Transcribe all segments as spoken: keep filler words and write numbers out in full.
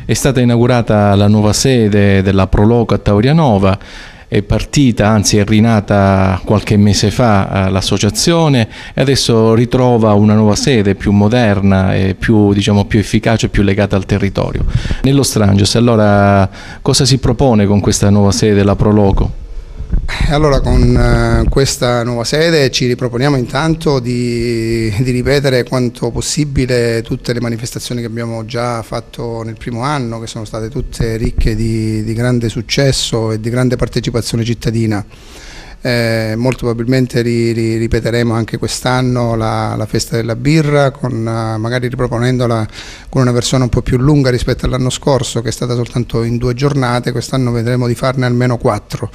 È stata inaugurata la nuova sede della Proloco a Taurianova, è partita, anzi è rinata qualche mese fa eh, l'associazione e adesso ritrova una nuova sede più moderna e più, diciamo, più efficace e più legata al territorio. Nello Strangios, allora cosa si propone con questa nuova sede della Proloco? Allora, con eh, questa nuova sede ci riproponiamo intanto di, di ripetere quanto possibile tutte le manifestazioni che abbiamo già fatto nel primo anno, che sono state tutte ricche di, di grande successo e di grande partecipazione cittadina. Eh, molto probabilmente ri, ri, ripeteremo anche quest'anno la, la festa della birra, con, uh, magari riproponendola con una versione un po' più lunga rispetto all'anno scorso, che è stata soltanto in due giornate. Quest'anno vedremo di farne almeno quattro.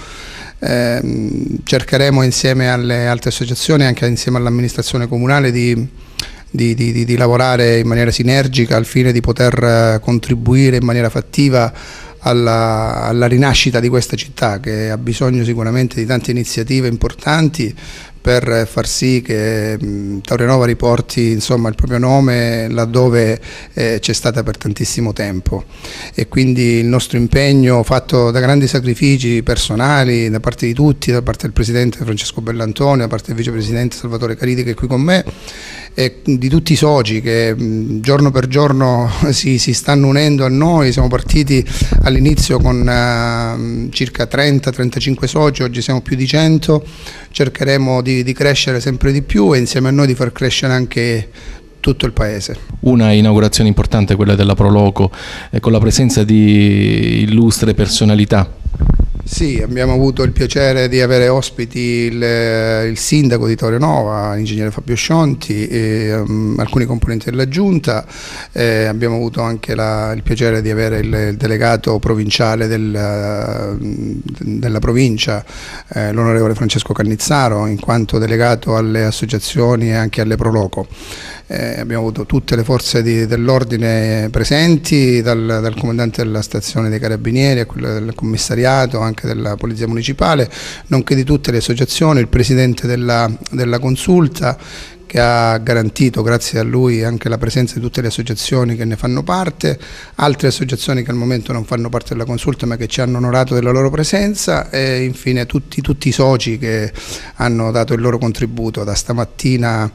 Eh, cercheremo insieme alle altre associazioni, anche insieme all'amministrazione comunale, di, di, di, di lavorare in maniera sinergica al fine di poter contribuire in maniera fattiva Alla, alla rinascita di questa città, che ha bisogno sicuramente di tante iniziative importanti per far sì che mh, Taurianova riporti, insomma, il proprio nome laddove eh, c'è stata per tantissimo tempo, e quindi il nostro impegno, fatto da grandi sacrifici personali da parte di tutti, da parte del Presidente Francesco Bellantonio, da parte del Vicepresidente Salvatore Caridi che è qui con me, e di tutti i soci che mh, giorno per giorno si, si stanno unendo a noi. Siamo partiti all'inizio con uh, circa trenta trentacinque soci, oggi siamo più di cento, cercheremo di, di crescere sempre di più e insieme a noi di far crescere anche tutto il paese. Una inaugurazione importante, quella della Proloco, eh, con la presenza di illustre personalità. Sì, abbiamo avuto il piacere di avere ospiti il, il sindaco di Taurianova, l'ingegnere Fabio Scionti, e um, alcuni componenti della giunta. Eh, abbiamo avuto anche la, il piacere di avere il, il delegato provinciale del, della provincia, eh, l'onorevole Francesco Cannizzaro, in quanto delegato alle associazioni e anche alle Proloco. Eh, abbiamo avuto tutte le forze dell'ordine presenti, dal, dal comandante della stazione dei Carabinieri a quello del commissariato, anche della Polizia Municipale, nonché di tutte le associazioni, il presidente della, della consulta, che ha garantito, grazie a lui, anche la presenza di tutte le associazioni che ne fanno parte, altre associazioni che al momento non fanno parte della consulta ma che ci hanno onorato della loro presenza, e infine tutti, tutti i soci che hanno dato il loro contributo da stamattina,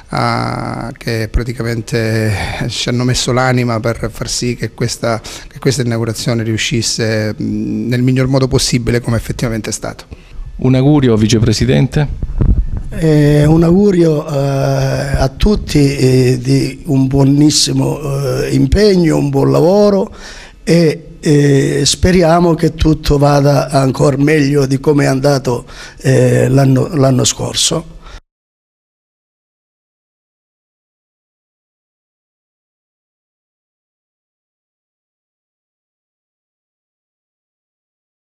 a, che praticamente ci hanno messo l'anima per far sì che questa, che questa inaugurazione riuscisse nel miglior modo possibile, come effettivamente è stato. Un augurio, Vicepresidente? Eh, un augurio eh, a tutti eh, di un buonissimo eh, impegno, un buon lavoro, e eh, speriamo che tutto vada ancora meglio di come è andato eh, l'anno l'anno scorso.